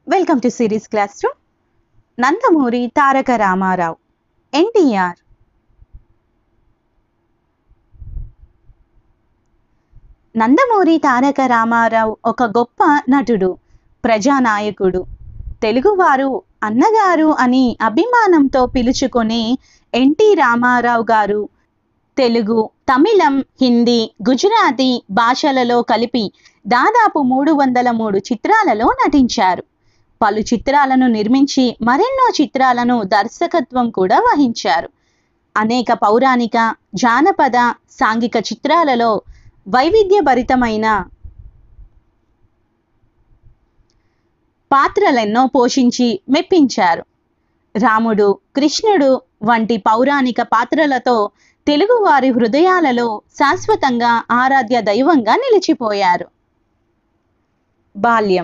Welcome to series classroom. Nandamuri Taraka Rama Rao NTR. Nandamuri Taraka Rama Rao ఒక గొప్ప నటుడు, ప్రజానాయకుడు. తెలుగువారు అన్నగారు అని అభిమానంతో పిలుచుకునే ఎన్టీ రామారావు గారు తెలుగు, తమిళం, హిందీ, గుజరాతీ భాషలలో కలిపి దాదాపు 303 చిత్రాలలో నటించారు. పలు చిత్రాలను నిర్మించి మరెన్నో చిత్రాలను దర్శకత్వం కూడా వహించారు. అనేక పౌరాణిక, జానపద, సాంఘిక చిత్రాలలో వైవిధ్యభరితమైన పాత్రలెన్నో పోషించి మెప్పించారు. రాముడు, కృష్ణుడు వంటి పౌరాణిక పాత్రలతో తెలుగువారి హృదయాలలో శాశ్వతంగా ఆరాధ్య దైవంగా నిలిచిపోయారు. బాల్యం.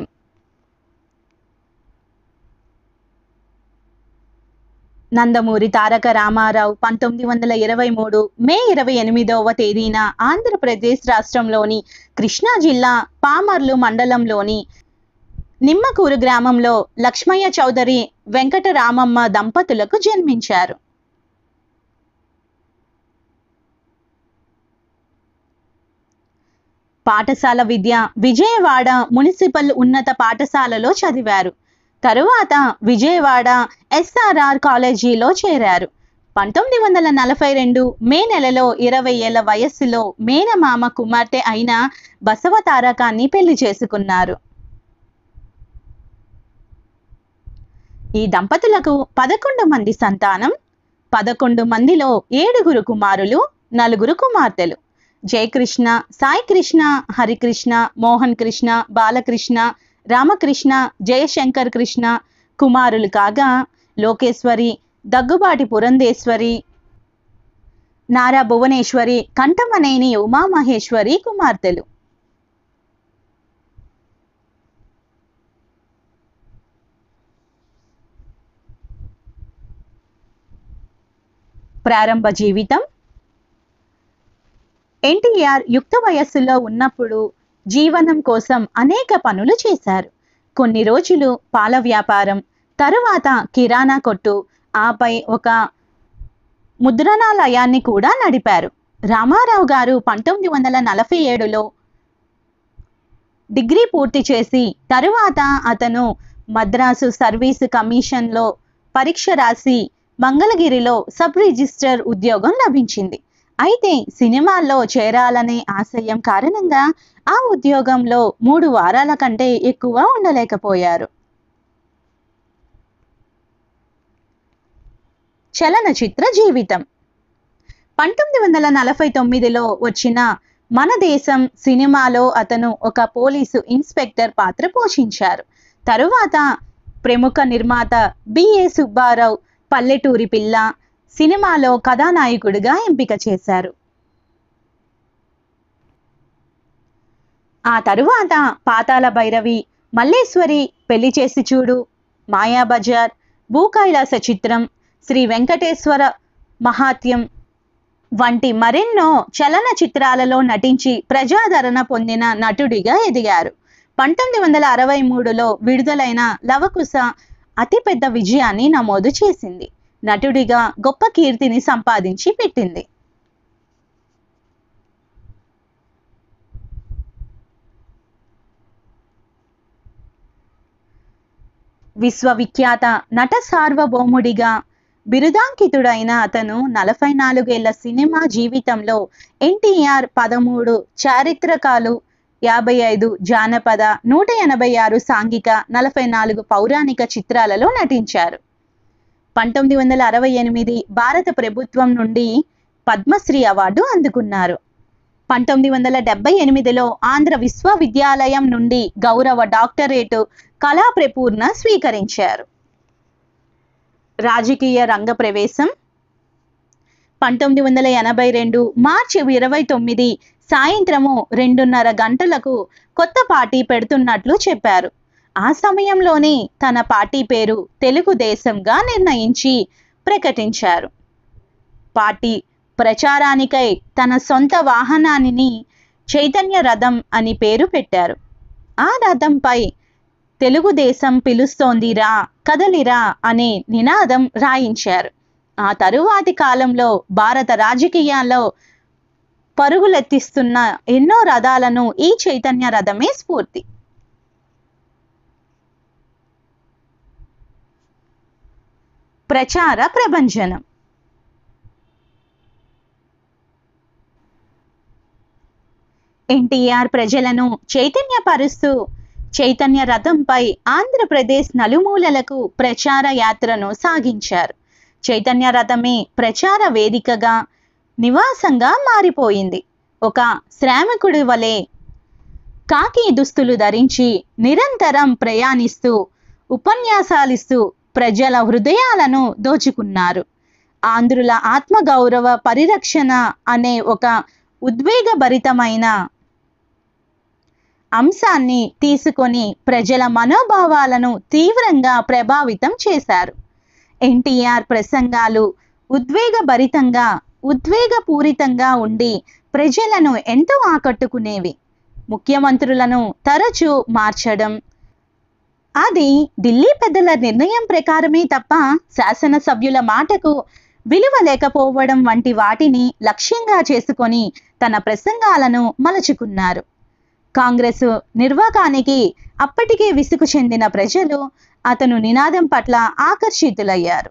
నందమూరి తారక రామారావు 1923 మే 28వ తేదీన ఆంధ్రప్రదేశ్ రాష్ట్రంలోని కృష్ణా జిల్లా పామర్లు మండలంలోని నిమ్మకూరు గ్రామంలో లక్ష్మయ్య చౌదరి, వెంకటరామమ్మ దంపతులకు జన్మించారు. పాఠశాల విద్య విజయవాడ మున్సిపల్ ఉన్నత పాఠశాలలో చదివారు. తరువాత విజయవాడ SRR కాలేజీలో చేరారు. 1942 మే నెలలో 20 ఏళ్ల వయస్సులో మేనమామ కుమార్తె అయిన బసవతారకాన్ని పెళ్లి చేసుకున్నారు. ఈ దంపతులకు 11 మంది సంతానం. 11 మందిలో 7 కుమారులు, 4 కుమార్తెలు. జయకృష్ణ, సాయికృష్ణ, హరికృష్ణ, మోహన్ కృష్ణ, బాలకృష్ణ, రామకృష్ణ, జయశంకర్ కృష్ణ కుమారులు కాగా, లోకేశ్వరి, దగ్గుబాటి పురంధేశ్వరి, నారా భువనేశ్వరి, కంఠమనేని ఉమామహేశ్వరి కుమార్తెలు. ప్రారంభ జీవితం. ఎన్టీఆర్ యుక్త వయస్సులో ఉన్నప్పుడు జీవనం కోసం అనేక పనులు చేశారు. కొన్ని రోజులు పాల వ్యాపారం, తరువాత కిరాణా కొట్టు, ఆపై ఒక ముద్రణాలయాన్ని కూడా నడిపారు. రామారావు గారు 1947లో డిగ్రీ పూర్తి చేసి తరువాత అతను మద్రాసు సర్వీసు కమిషన్లో పరీక్ష రాసి మంగళగిరిలో సబ్ రిజిస్టర్ ఉద్యోగం లభించింది. అయితే సినిమాల్లో చేరాలనే ఆశయం కారణంగా ఆ ఉద్యోగంలో 3 వారాల కంటే ఎక్కువ ఉండలేకపోయారు. చలనచిత్ర జీవితం. 1949లో వచ్చిన మన దేశం సినిమాలో అతను ఒక పోలీసు ఇన్స్పెక్టర్ పాత్ర పోషించారు. తరువాత ప్రముఖ నిర్మాత బిఏ సుబ్బారావు పల్లెటూరి పిల్ల సినిమాలో కథానాయకుడిగా ఎంపిక చేశారు. ఆ తరువాత పాతాళ భైరవి, మల్లేశ్వరి, పెళ్లి చేసి చూడు, మాయాబజార్, భూకైలాస చిత్రం, శ్రీ వెంకటేశ్వర మహాత్యం వంటి మరెన్నో చలన చిత్రాలలో నటించి ప్రజాదరణ పొందిన నటుడిగా ఎదిగారు. 1963లో విడుదలైన లవకుశ అతిపెద్ద విజయాన్ని నమోదు చేసింది. నటుడిగా గొప్ప కీర్తిని సంపాదించి పెట్టింది. విశ్వవిఖ్యాత నట సార్వభౌముడిగా బిరుదాంకితుడైన అతను 44 ఏళ్ల సినిమా జీవితంలో ఎన్టీఆర్ 13 చారిత్రకాలు, 55 జానపద, 186 సాంఘిక, 44 పౌరాణిక చిత్రాలలో నటించారు. 1968 భారత ప్రభుత్వం నుండి పద్మశ్రీ అవార్డు అందుకున్నారు. 1978లో ఆంధ్ర విశ్వవిద్యాలయం నుండి గౌరవ డాక్టరేటు కళా ప్రపూర్ణ స్వీకరించారు. రాజకీయ రంగ ప్రవేశం. 1982 మార్చి 29 సాయంత్రము 2:30 గంటలకు కొత్త పార్టీ పెడుతున్నట్లు చెప్పారు. ఆ సమయంలోనే తన పార్టీ పేరు తెలుగుదేశంగా నిర్ణయించి ప్రకటించారు. పార్టీ ప్రచారానికై తన సొంత వాహనాన్ని చైతన్య రథం అని పేరు పెట్టారు. ఆ రథంపై తెలుగుదేశం పిలుస్తోందిరా కదలిరా అనే నినాదం రాయించారు. ఆ తరువాతి కాలంలో భారత రాజకీయాల్లో పరుగులెత్తిస్తున్న ఎన్నో రథాలను ఈ చైతన్య రథమే స్ఫూర్తి. ప్రచార ప్రభంజనం. ఎన్టీఆర్ ప్రజలను చైతన్యపరుస్తూ చైతన్య రథంపై ఆంధ్రప్రదేశ్ నలుమూలలకు ప్రచార యాత్రను సాగించారు. చైతన్య రథమే ప్రచార వేదికగా, నివాసంగా మారిపోయింది. ఒక శ్రామికుడి వలె కాకి దుస్తులు ధరించి నిరంతరం ప్రయాణిస్తూ ఉపన్యాసాలిస్తూ ప్రజల హృదయాలను దోచుకున్నారు. ఆంధ్రుల ఆత్మగౌరవ పరిరక్షణ అనే ఒక ఉద్వేగభరితమైన అంశాన్ని తీసుకొని ప్రజల మనోభావాలను తీవ్రంగా ప్రభావితం చేశారు. ఎన్టీఆర్ ప్రసంగాలు ఉద్వేగభరితంగా, ఉద్వేగపూరితంగా ఉండి ప్రజలను ఎంతో ఆకట్టుకునేవి. ముఖ్యమంత్రులను తరచూ మార్చడం, అది ఢిల్లీ పెద్దల నిర్ణయం ప్రకారమే తప్ప శాసనసభ్యుల మాటకు విలువ లేకపోవడం వంటి వాటిని లక్ష్యంగా చేసుకొని తన ప్రసంగాలను మలుచుకున్నారు. కాంగ్రెస్ నిర్వాకానికి అప్పటికే విసుగు చెందిన ప్రజలు అతను నినాదం పట్ల ఆకర్షితులయ్యారు.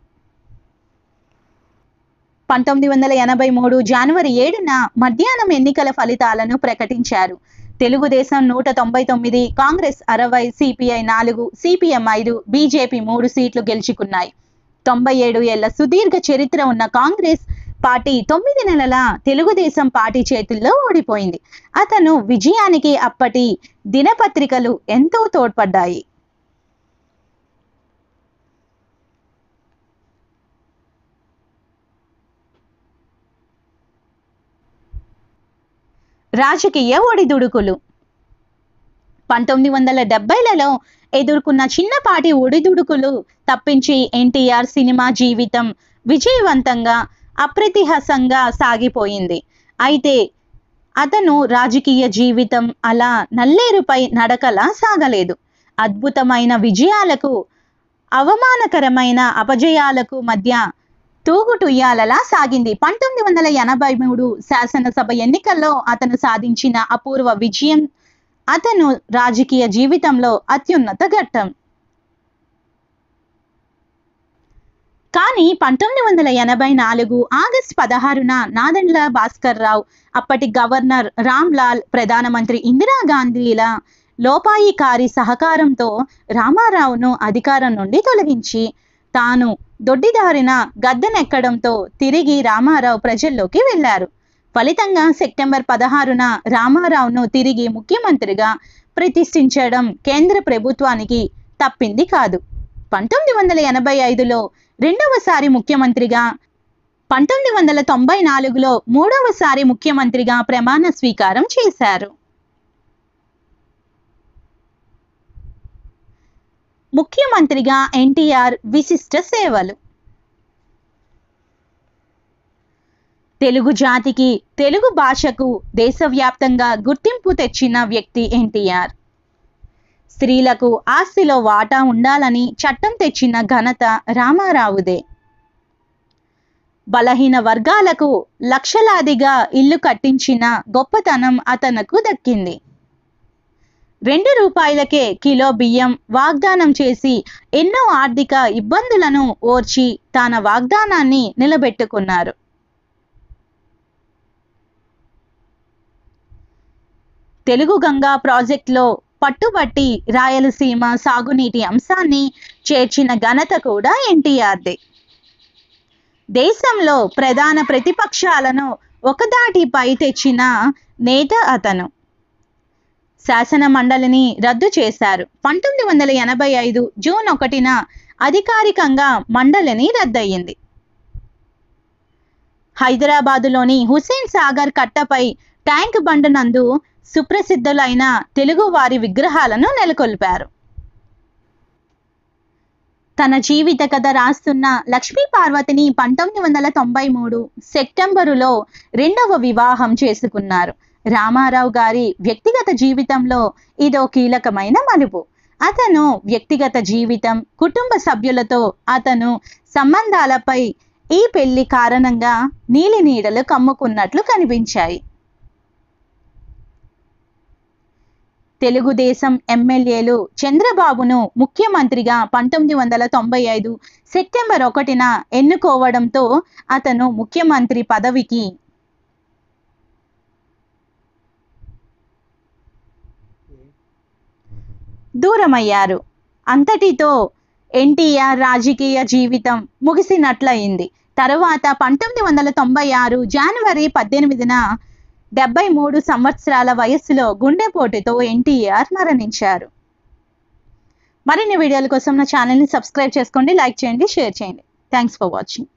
1983 జనవరి 7న మధ్యాహ్నం ఎన్నికల ఫలితాలను ప్రకటించారు. Telugu Desam 199, Congress 60, CPI 4, CPM 5, BJP 3 సీట్లు గెలుచుకున్నాయి. 97 ఏళ్ల సుదీర్ఘ చరిత్ర ఉన్న కాంగ్రెస్ పార్టీ 9 నెలల తెలుగుదేశం పార్టీ చేతుల్లో ఓడిపోయింది. అతను విజయానికి అప్పటి దినపత్రికలు ఎంతో తోడ్పడ్డాయి. రాజకీయ ఒడిదుడుకులు. 1970లలో ఎదుర్కొన్న చిన్నపాటి ఒడిదుడుకులు తప్పించి ఎన్టీఆర్ సినిమా జీవితం విజయవంతంగా, అప్రతిహతంగా సాగిపోయింది. అయితే అతను రాజకీయ జీవితం అలా నల్లేరుపై నడకలా సాగలేదు. అద్భుతమైన విజయాలకు, అవమానకరమైన అపజయాలకు మధ్య తూగుటుయ్యాలలా సాగింది. 1983 శాసనసభ ఎన్నికల్లో అతను సాధించిన అపూర్వ విజయం అతను రాజకీయ జీవితంలో అత్యున్నత ఘట్టం. కానీ 1984 ఆగస్టు 16న నాదెండ్ల భాస్కర్ రావు, అప్పటి గవర్నర్ రామ్లాల్, ప్రధానమంత్రి ఇందిరాగాంధీల లోపాయికారి సహకారంతో రామారావును అధికారం నుండి తొలగించి తాను దొడ్డిదారిన గద్దెనెక్కడంతో తిరిగి రామారావు ప్రజల్లోకి వెళ్లారు. ఫలితంగా సెప్టెంబర్ 16న రామారావును తిరిగి ముఖ్యమంత్రిగా ప్రతిష్ఠించడం కేంద్ర ప్రభుత్వానికి తప్పింది కాదు. 1985లో రెండవసారి ముఖ్యమంత్రిగా, 1994లో మూడవసారి ముఖ్యమంత్రిగా ప్రమాణ స్వీకారం చేశారు. ముఖ్యమంత్రిగా ఎన్టీఆర్ విశిష్ట సేవలు. తెలుగు జాతికి, తెలుగు భాషకు దేశవ్యాప్తంగా గుర్తింపు తెచ్చిన వ్యక్తి ఎన్టీఆర్. స్త్రీలకు ఆస్తిలో వాటా ఉండాలని చట్టం తెచ్చిన ఘనత రామారావుదే. బలహీన వర్గాలకు లక్షలాదిగా ఇల్లు కట్టించిన గొప్పతనం అతనకు దక్కింది. 2 రూపాయలకే కిలో బియ్యం వాగ్దానం చేసి ఎన్నో ఆర్థిక ఇబ్బందులను ఓర్చి తన వాగ్దానాన్ని నిలబెట్టుకున్నారు. తెలుగు గంగా ప్రాజెక్టులో పట్టుబట్టి రాయలసీమ సాగునీటి అంశాన్ని చేర్చిన ఘనత కూడా ఎన్టీఆర్దే. దేశంలో ప్రధాన ప్రతిపక్షాలను ఒకదాటిపై తెచ్చిన నేత అతను. శాసన మండలిని రద్దు చేశారు. 1985 జూన్ 1న అధికారికంగా మండలిని రద్దయింది. హైదరాబాదులోని హుస్సేన్ సాగర్ కట్టపై ట్యాంక్ బండ్ నందు సుప్రసిద్ధులైన తెలుగువారి విగ్రహాలను నెలకొల్పారు. తన జీవిత కథ రాస్తున్న లక్ష్మీ పార్వతిని 1993 సెప్టెంబరులో 2వ వివాహం చేసుకున్నారు. రామారావు గారి వ్యక్తిగత జీవితంలో ఇదో కీలకమైన మలుపు. అతను వ్యక్తిగత జీవితం, కుటుంబ సభ్యులతో అతను సంబంధాలపై ఈ పెళ్లి కారణంగా నీలి నీడలు కమ్ముకున్నట్లు కనిపించాయి. తెలుగుదేశం ఎమ్మెల్యేలు చంద్రబాబును ముఖ్యమంత్రిగా 1995 సెప్టెంబర్ 1న ఎన్నుకోవడంతో అతను ముఖ్యమంత్రి పదవికి దూరమయ్యారు. అంతటితో ఎన్టీఆర్ రాజకీయ జీవితం ముగిసినట్లయింది. తరువాత 1996 జనవరి 18న 73 సంవత్సరాల వయస్సులో గుండెపోటుతో ఎన్టీఆర్ మరణించారు. మరిన్ని వీడియోల కోసం నా ఛానల్ని సబ్స్క్రైబ్ చేసుకోండి, లైక్ చేయండి, షేర్ చేయండి. Thanks for watching.